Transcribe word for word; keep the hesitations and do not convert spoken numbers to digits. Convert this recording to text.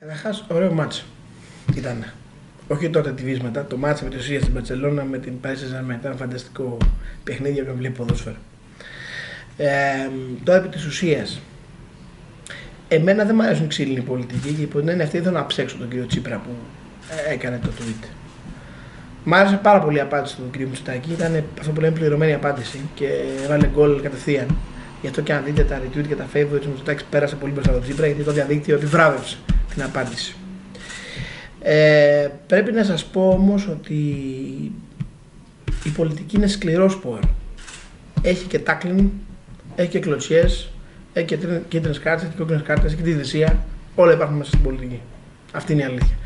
Καταρχάς, ωραίο μάτς ήταν. Όχι τότε τη βίσματα, το μάτς με τη Ουσία στην Μπαρσελόνα με την Paris Saint-Germain. Ήταν φανταστικό παιχνίδι για να βλέπει ποδόσφαιρο. Ε, τώρα επί της ουσίας, εμένα δεν μου αρέσουν οι ξύλινοι πολιτικοί και υπό την έννοια αυτή ήθελα να ψέξω τον κύριο Τσίπρα που έκανε το tweet. Μ' άρεσε πάρα πολύ η απάντηση του κ. Μητσοτάκη, ήταν αυτό που λέμε πληρωμένη απάντηση και έβαλε γκολ κατευθείαν. Γι' αυτό και αν δείτε τα retweet και τα favorites, ο Μητσοτάκης πέρασε πολύ μπροστά από τον Τσίπρα γιατί το διαδίκτυο επιβράβευσε την απάντηση. Ε, πρέπει να σας πω όμως ότι η πολιτική είναι σκληρό σπορ. Έχει και tackling, έχει και κλωτσιές, έχει και κίτρινες κάρτες, έχει και κόκκινες κάρτες, έχει και τη δυσία. Όλα υπάρχουν μέσα στην πολιτική. Αυτή είναι η αλήθεια.